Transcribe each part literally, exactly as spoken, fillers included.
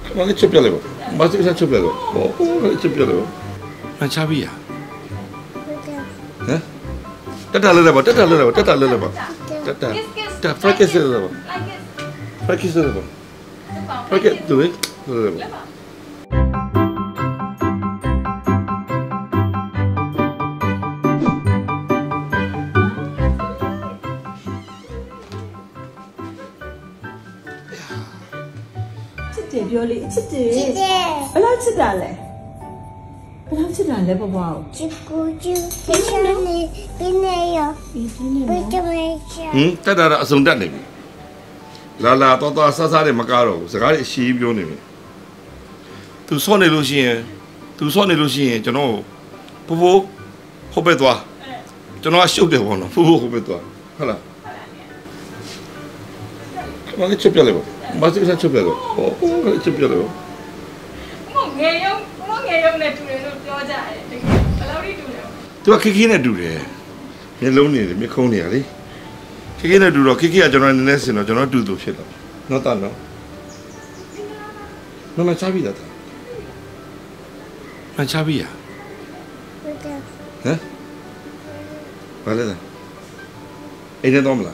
Come on, chip your level. Must be chip your level. Oh, chip your level. And Chabia. Huh? That a little, that a little, that a little. That that practice a little. Practice a little. Practice do it. Bioli, it's a day. A lot of dollar. A lot of dollar, Bobo. Hmm, Tata Sundani. Lala, Toto Sasari Macaro, Sagari, she Bioni. To Sonny Lucien, to Sonny Lucien, you know, Puvo, Hopetwa. You know, I shoot the one, Puvo Hopetwa. Hello. Come on, chip your level. Must be such a better. Oh, it's a better. To a kicking do there. You're lonely, me coney. Kicking a do, kicking a general lesson or general do shit. Not that no. No, my chavia. My chavia. Huh? Valeda. In a domla.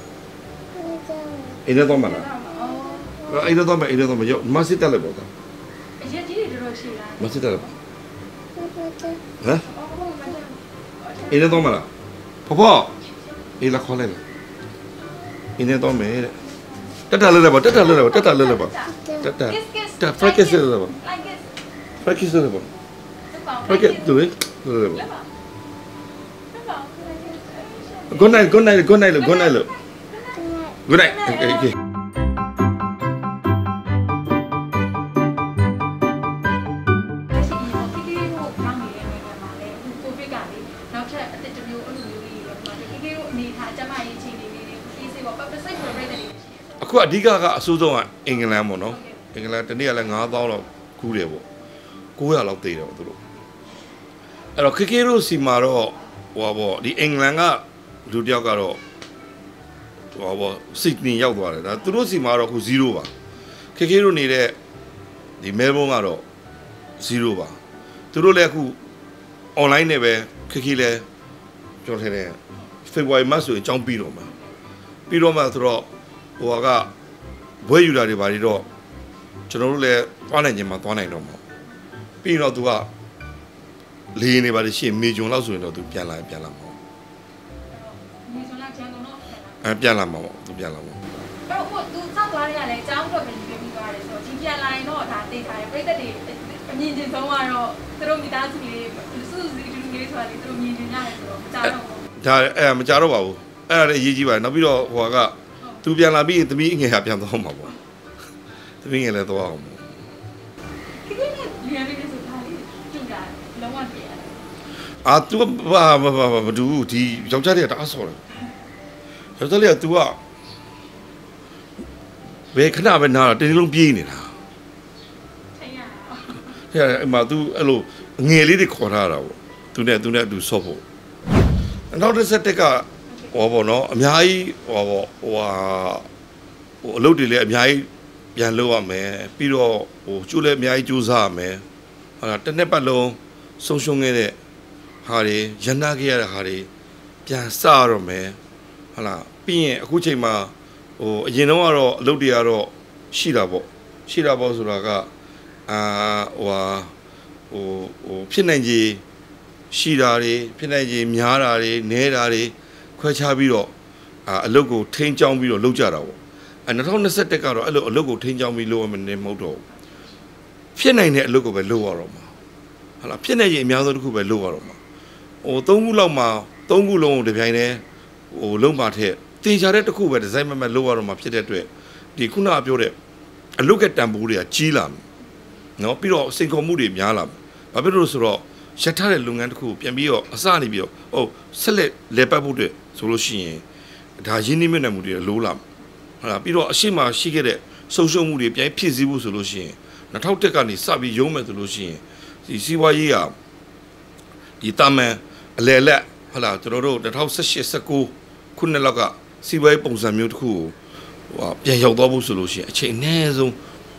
In a domla. I don't know, I don't know. You must tell about that. Must tell about huh? In a domala. Papa, in a column. In a domain. That a little, that a little, that a little. That practice a little. Practice a little. Practice do it. Good night, good night, good night, good night. Good night. Aku adiga ka asuzo nga England mo no England tani ala nga thousand lo ku de po nine hundredလောက်သေးတယ်သူတို့အဲ့တော့ခေခေတို့စီမှာတော့ဟိုပါပေါ့ဒီအင်္ဂလန်ကလူတယောက်ကတော့ဟိုပါပေါ့စစ်ဒနီရောက်သွားတယ်ဒါသူတို့စီမှာတော့ခုzeroပါခေခေတို့နေတဲ့ဒီမဲဘုံကတော့zeroပါသူတို့လည်းအခု online နဲ့ပဲခေခေလဲပြောထတယ် February မှာဆိုရင်အကြောင်းပြီးတော့မှာပြီးတော့မှဆိုတော့ဟိုကဘွဲယူတာတွေဘာတွေတော့ကျွန်တော်တို့လည်းသွားနိုင်ခြင်းမှာသွားနိုင်တော့မှာပြီးတော့သူကလေနေပါလိမ့်ရှင်းမေဂျွန်လောက်ဆိုရင်တော့သူပြန်လာပြန်လာမှာမေဂျွန်လောက်ကျန်တော့အဲပြန်လာမှာပေါ့သူပြန်လာမှာတော့ဟိုသူစောက်သွားရလဲအကြောင်းတော့ပဲပြီးပြီးသွားတယ်ဆိုတော့ဒီပြန်လာရင်တော့ဒါသိထားတယ်ပြိတ္တတွေအမြင်ချင်းဆုံးကတော့သူတို့မိသားစုလေးစုစုစီတူတူလေးဆိုတာလေသူတို့မြင်နေရတယ်ဆိုတော့မကြောက်တော့ဘူးဒါအဲမကြောက်တော့ပါဘူးအဲ့ဒါလည်းအရေးကြီးပါတယ်နောက်ပြီးတော့ဟိုကသူပြန်လာပြီးသမီးငယ်ဟာပြန်သွားမှာပေါ့သမီးငယ်လည်းသွားအောင်ဒီကနေ့လူရလေးဆိုတာလေတူတာလုံးဝပြရတယ်အာသူဘာဘာဘာဘာဒူဒီယောက်ျားတွေကတအားဆော်တယ်ယောက်ျားလေးက तू ကဘယ်ခဏပဲနားတင်းလုံးပြေးနေတာထိုင်ရအောင်ဟဲ့အမ तू အဲ့လိုငယ်လေးတွေခေါ်ထားတာပေါ့ तू နဲ့ तू နဲ့ तू ဆော့ဖို့နောက်တစ်ဆက်တက်ကဟောပေါ့နော်အများကြီးဟောပေါ့ဟိုဟာဟိုအလုပ်တွေလည်းအများကြီးပြန်လုပ်ရမယ်ပြီးတော့ဟိုကျိုးလည်းအများကြီးကြိုးစားရမယ်ဟာတစ်နှစ်ပတ်လုံးဆုံးရှုံးခဲ့တဲ့ဟာတွေရန်နာခဲ့ရတဲ့ဟာတွေပြန်စရတော့မယ်ဟာလားပြီးရင်အခုချိန်မှာဟိုအရင်တော့ကတော့အလုပ်တွေကတော့ရှိတာပေါ့ရှိတာပေါ့ဆိုတာကအာဟိုဟာဟိုဟိုဖြစ်နိုင်ကြီးရှိတာတွေဖြစ်နိုင်ကြီးများတာတွေနဲတာတွေခွဲခြားပြီးတော့အလုပ်ကိုထိန်းချောင်းပြီးတော့လုပ်ကြတာပေါ့အဲtwenty twenty-oneကတော့အဲ့လိုအလုပ်ကိုထိန်းချောင်းပြီးလုပ်ရမယ်နေမဟုတ်တော့ဖြစ်နိုင်တဲ့အလုပ်ကိုပဲလုပ်ရတော့မှာဟာလားဖြစ်နိုင်ရင်အများဆုံးတစ်ခုပဲလုပ်ရတော့မှာဟိုသုံးခုလောက်မှာသုံးခုလုံးကိုတစ်ပြိုင်တည်းဟိုလုံးပါထက်တင်ချတဲ့တစ်ခုပဲဒီဇိုင်းမမလုပ်ရတော့မှာဖြစ်တဲ့အတွက်ဒီခုနကပြောတဲ့အလုပ်ကတန်ဖိုးတွေကကြီးလာမယ်နော်ပြီးတော့စိန်ခေါ်မှုတွေများလာမယ်ဘာဖြစ်လို့ဆိုတော့ရထားတဲ့လုပ်ငန်းတစ်ခုပြန်ပြီးတော့အစနေပြီးတော့ဟုတ်ဆက်လက်လဲပတ်ဖို့အတွက်ဆိုလို့ရှိရင်ဒါရင်းနှီးမြှုပ်နှံမှုတွေလိုးလာဟုတ်လားပြီးတော့အရှိမရှိခဲ့တဲ့ဆုံးရှုံးမှုတွေပြန်ဖြည့်ဆည်းဖို့ဆိုလို့ရှိရင်twenty oh oneကနေစပြီးရုံးမယ်ဆိုလို့ရှိရင်ဒီစီးပွားရေးကဒီတာမန်အလဲလက်ဟုတ်လားကျွန်တော်တို့twenty eighteen nineteenခုနှစ်လောက်ကစီးပွားရေးပုံစံမျိုးတစ်ခုကိုဟိုပြန်ရောက်သွားဖို့ဆိုလို့ရှိရင်အချိန်အနည်းဆုံး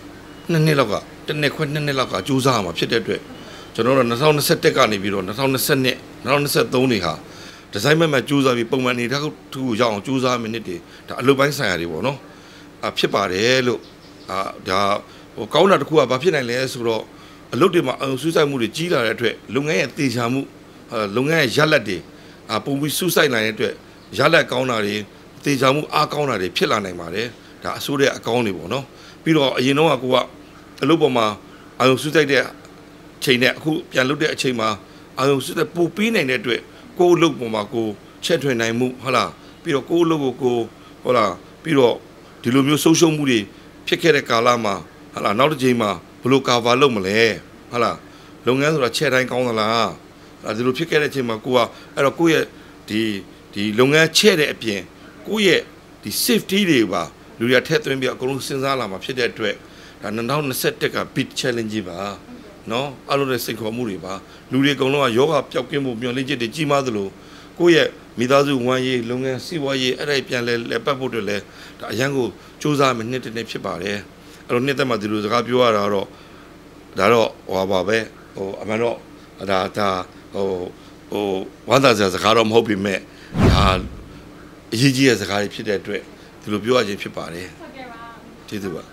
နှစ်နှစ်လောက်ကတစ်နှစ်ခွဲနှစ်နှစ်လောက်ကကြိုးစားမှာဖြစ်တဲ့အတွက်ကျွန်တော်တို့၂၀၂၁ကနေပြီးတော့၂၀၂၂ ၂၀၂၃တွေဟာဒီဇိုင်းမဲ့မဲ့ကြိုးစားပြီးပုံမှန်အနေထားထူးရအောင်ကြိုးစားမိနစ်တွေဒါအလုပ်ပိုင်းဆိုင်ရာတွေပေါ့နော်အဖြစ်ပါတယ်လို့အာဒါဟိုကောင်းတာတစ်ခုကဘာဖြစ်နိုင်လဲဆိုတော့အလုပ်တွေမှာအုံဆူဆိုင်မှုတွေကြီးလာတဲ့အတွက်လုပ်ငန်းရဲ့တေချာမှုလုပ်ငန်းရဲ့ရလတ်တွေအပုံပြီးဆူဆိုင်နိုင်တဲ့အတွက်ရလတ်ကောင်းတာတွေတေချာမှုအားကောင်းတာတွေဖြစ်လာနိုင်ပါတယ်ဒါအစိုးတဲ့အကောင်းတွေပေါ့နော်ပြီးတော့အရင်တော့ကကိုကအလုပ်ပေါ်မှာအုံဆူဆိုင်တဲ့ချိန်နဲ့အခုပြန်လုပ်တဲ့အချိန်မှာအုံဆူတဲ့ပူပြီးနိုင်တဲ့အတွက်ကိုယ်အလုပ်ပေါ်မှာကိုချက်ထွင်နိုင်မှုဟုတ်လားပြီးတော့ကိုယ်အလုပ်ကိုကိုဟုတ်လားပြီးတော့ဒီလိုမျိုးဆုံးရှုံးမှုတွေဖြစ်ခဲ့တဲ့ကာလမှာဟာလာနောက်တစ်ချိန်မှာဘယ်လိုကာဗာလုပ်မလဲဟာလာလုပ်ငန်းဆိုတာချက်တိုင်းကောင်းသလားအဲဒီလိုဖြစ်ခဲ့တဲ့အချိန်မှာကိုကအဲ့တော့ကိုယ့်ရဲ့ဒီဒီလုပ်ငန်းချက်တဲ့အပြင်ကိုယ့်ရဲ့ဒီ safety တွေပါလူတွေထည့်သွင်းပြီးအကုန်လုံးစဉ်းစားလာမှာဖြစ်တဲ့အတွက်ဒါ၂၀၂၁က big challenge ပါနော်အလုံးတဲ့စိတ်ခေါ်မှုတွေပါလူတွေအကုန်လုံးကယောဂပျောက်ကင်းမှုမျှော်လင့်ချက်တွေကြီးမားသလိုကိုယ့်ရဲ့မိသားစုဝမ်းရေးလုပ်ငန်းစီးပွားရေးအဲ့ဒါပြန်လဲလဲပတ်ဖို့တွေလဲဒါအရန်ကိုစူးစမ်းမယ်နှစ်တနေ့ဖြစ်ပါတယ်အဲ့တော့နှစ်သက်မှဒီလိုစကားပြောရတာတော့ဒါတော့ဟောပါပဲဟိုအမှန်တော့ဒါဒါဟိုဟိုဝမ်းသာစရာစကားတော့မဟုတ်ပေမဲ့ဒါအရေးကြီးတဲ့စကားတွေဖြစ်တဲ့အတွက်ဒီလိုပြောရခြင်းဖြစ်ပါတယ်ဟုတ်ကဲ့ပါကျေးဇူးပါ